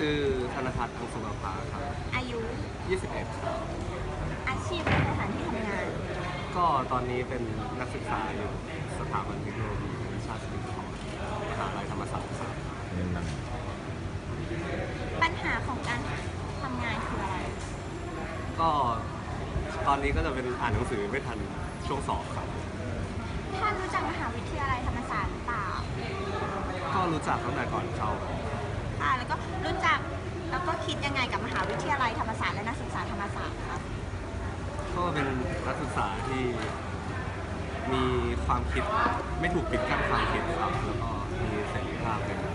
ชื่อธนทัศน์อังสุภภาครับอายุ 21 ครับอาชีพและสถานที่ทำงานก็ตอนนี้เป็นนักศึกษาอยู่สถาบันเทคโนโลยีวิชาศิลปากรมหาลัยธรรมศาสตร์ครับปัญหาของการทำงานคืออะไรก็ตอนนี้ก็จะเป็นอ่านหนังสือไม่ทันช่วงสอบครับท่านรู้จักมหาวิทยาลัยธรรมศาสตร์หรือเปล่าก็รู้จักตั้งแต่ก่อนเข้าค่ะแล้วก็รู้จักแล้วก็คิดยังไงกับมหาวิทยาลัยธรรมศาสตร์และนักศึกษาธรรมศาสตร์ครับก็เป็นนักศึกษาที่มีความคิดไม่ถูกปิดกั้นความคิดครับแล้วก็มีเสรีภาพเป็น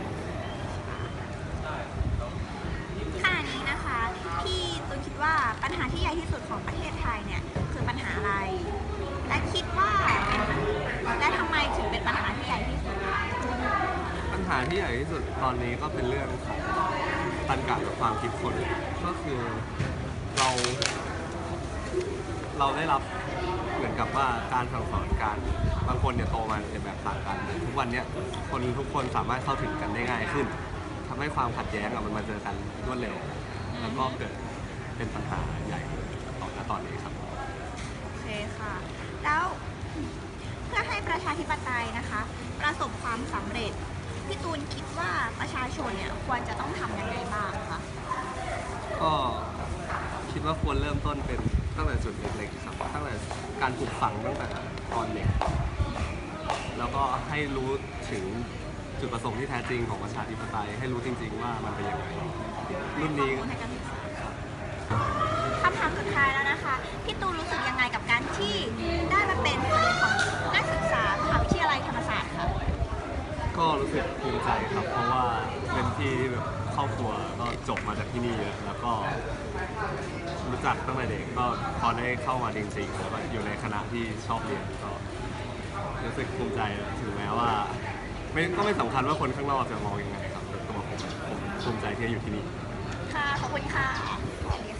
ขณะนี้นะคะพี่ตูนคิดว่าปัญหาที่ใหญ่ที่สุดของประเทศไทยเนี่ยคือปัญหาอะไร และคิดว่าและทำไมถึงเป็นปัญหาที่ใหญ่ที่สุดปัญหาที่ใหญ่ที่สุดตอนนี้ก็เป็นเรื่องของตัณกะกับความคิดคนก็คือเราได้รับเหมือนกับว่าการสั่งสอนการบางคนเนี่ยโตมาในแบบต่างกันทุกวันเนี้ยคนทุกคนสามารถเข้าถึงกันได้ง่ายขึ้นทำให้ความขัดแย้งมันมาเจอกันรวดเร็วแล้วก็เกิดเป็นปัญหาใหญ่ตอนนี้ครับโอเคค่ะ แล้วเพื่อให้ประชาธิปไตยนะคะ ประสบความสำเร็จพี่ตูนคิดว่าประชาชนเนี่ยควรจะต้องทำยังไงบ้างคะก็คิดว่าควรเริ่มต้นเป็นตั้งแต่จุดเล็กๆครับตั้งแต่การปลูกฝังตั้งแต่ตอนเด็กแล้วก็ให้รู้ถึงจุดประสงค์ที่แท้จริงของประชาธิปไตยให้รู้จริงๆว่ามันเป็นยังไงรุ่นนี้ข้อมูลให้การศึกษาคำถามสุดท้ายแล้วนะคะพี่ตูนรู้สึกยังไงกับการที่ได้มาเป็นส่วนหนึ่งของนักศึกษามหาวิทยาลัยธรรมศาสตร์คะก็รู้สึกภูมิใจครับเพราะว่าเป็นที่ที่แบบครอบครัวก็จบมาจากที่นี่เยอะแล้วก็รู้จักตั้งแต่เด็กก็พอได้เข้ามาจริงๆแล้วก็อยู่ในคณะที่ชอบเรียนก็รู้สึกภูมิใจถึงแม้ว่าก็ไม่สำคัญว่าคนข้างนอกจะมองยังไงครับแต่ตัวผมภูมิใจที่ได้อยู่ที่นี่ค่ะ ขอบคุณค่ะสวัสดีค่ะ